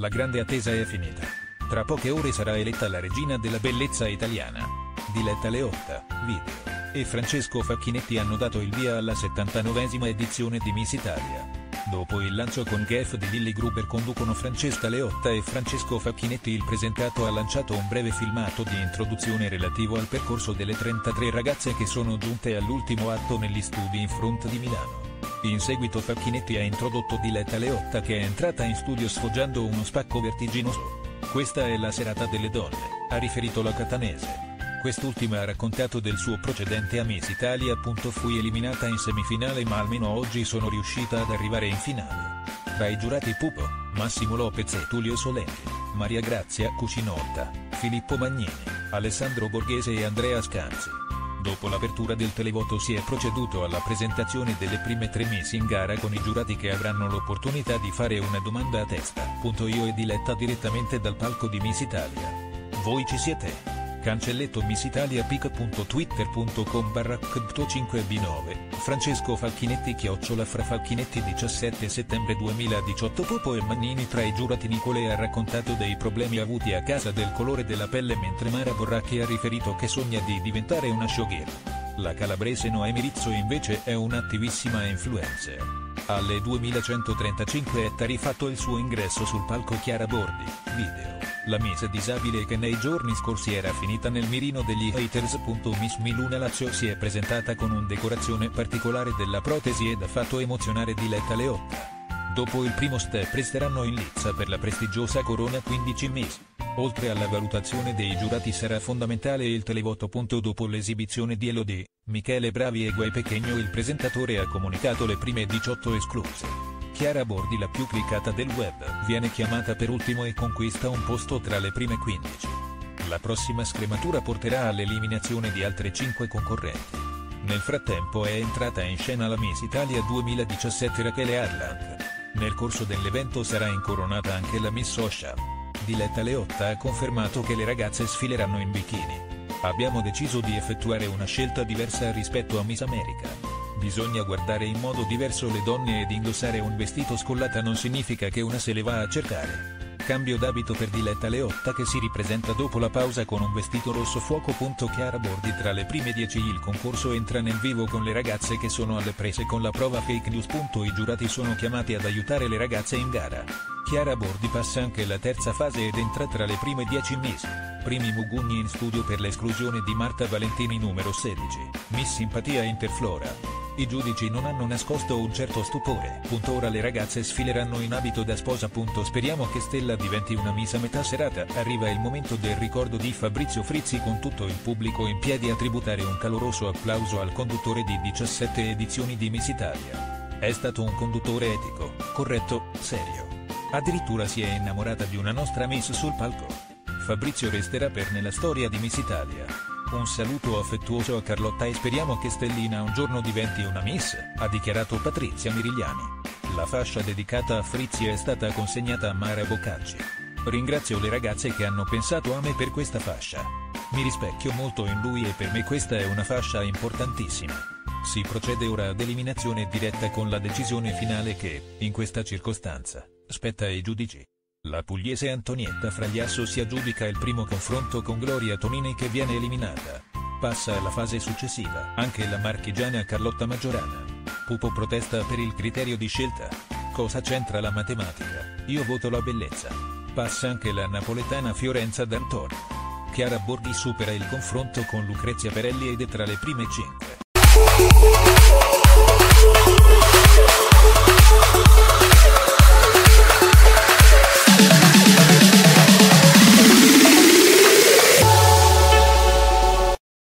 La grande attesa è finita. Tra poche ore sarà eletta la regina della bellezza italiana. Diletta Leotta, video, e Francesco Facchinetti hanno dato il via alla 79esima edizione di Miss Italia. Dopo il lancio con Gef di Lilli Gruber conducono Francesca Leotta e Francesco Facchinetti. Il presentato ha lanciato un breve filmato di introduzione relativo al percorso delle 33 ragazze che sono giunte all'ultimo atto negli studi in Front di Milano. In seguito Facchinetti ha introdotto Diletta Leotta, che è entrata in studio sfoggiando uno spacco vertiginoso. Questa è la serata delle donne, ha riferito la catanese. Quest'ultima ha raccontato del suo precedente a Miss Italia. Fui eliminata in semifinale, ma almeno oggi sono riuscita ad arrivare in finale. Tra i giurati Pupo, Massimo Lopez e Tullio Solenghi, Maria Grazia Cucinotta, Filippo Magnini, Alessandro Borghese e Andrea Scanzi. Dopo l'apertura del televoto si è proceduto alla presentazione delle prime 3 Miss in gara, con i giurati che avranno l'opportunità di fare una domanda a testa. Io e Diletta direttamente dal palco di Miss Italia. Voi ci siete? Cancelletto missitaliapic.twitter.com/cbt5b9, Francesco Facchinetti @frafacchinetti 17 settembre 2018. Pupo e Magnini. Tra i giurati Nicole ha raccontato dei problemi avuti a casa del colore della pelle, mentre Mara Borracchi ha riferito che sogna di diventare una showgirl. La calabrese Noemi Rizzo invece è un'attivissima influencer. Alle 2135 è tariffato il suo ingresso sul palco Chiara Bordi, video. La Miss disabile che nei giorni scorsi era finita nel mirino degli haters. Miss Miluna Lazio si è presentata con una decorazione particolare della protesi ed ha fatto emozionare Diletta Leotta. Dopo il primo step resteranno in lizza per la prestigiosa corona 15 Miss. Oltre alla valutazione dei giurati sarà fondamentale il televoto. Dopo l'esibizione di Elodie, Michele Bravi e Guai Pechegno, il presentatore ha comunicato le prime 18 escluse. Chiara Bordi, la più cliccata del web, viene chiamata per ultimo e conquista un posto tra le prime 15. La prossima scrematura porterà all'eliminazione di altre 5 concorrenti. Nel frattempo è entrata in scena la Miss Italia 2017 Rachele Harland. Nel corso dell'evento sarà incoronata anche la Miss Social. Diletta Leotta ha confermato che le ragazze sfileranno in bikini. Abbiamo deciso di effettuare una scelta diversa rispetto a Miss America. Bisogna guardare in modo diverso le donne ed indossare un vestito scollata non significa che una se le va a cercare. Cambio d'abito per Diletta Leotta, che si ripresenta dopo la pausa con un vestito rosso fuoco. Chiara Bordi. Tra le prime 10 il concorso entra nel vivo con le ragazze che sono alle prese con la prova fake news. I giurati sono chiamati ad aiutare le ragazze in gara. Chiara Bordi passa anche la terza fase ed entra tra le prime 10 Miss. Primi mugugni in studio per l'esclusione di Marta Valentini, numero 16, Miss Simpatia Interflora. I giudici non hanno nascosto un certo stupore. Ora le ragazze sfileranno in abito da sposa. Speriamo che Stella diventi una Miss a metà serata. Arriva il momento del ricordo di Fabrizio Frizzi, con tutto il pubblico in piedi a tributare un caloroso applauso al conduttore di 17 edizioni di Miss Italia. È stato un conduttore etico, corretto, serio. Addirittura si è innamorata di una nostra Miss sul palco. Fabrizio resterà nella storia di Miss Italia. Un saluto affettuoso a Carlotta e speriamo che Stellina un giorno diventi una Miss, ha dichiarato Patrizia Mirigliani. La fascia dedicata a Frizzi è stata consegnata a Mara Boccacci. Ringrazio le ragazze che hanno pensato a me per questa fascia. Mi rispecchio molto in lui e per me questa è una fascia importantissima. Si procede ora ad eliminazione diretta con la decisione finale che, in questa circostanza, spetta ai giudici. La pugliese Antonietta Fragliasso si aggiudica il primo confronto con Gloria Tonini, che viene eliminata. Passa alla fase successiva anche la marchigiana Carlotta Maggiorana. Pupo protesta per il criterio di scelta. Cosa c'entra la matematica? Io voto la bellezza. Passa anche la napoletana Fiorenza D'Antoni. Chiara Bordi supera il confronto con Lucrezia Perelli ed è tra le prime 5.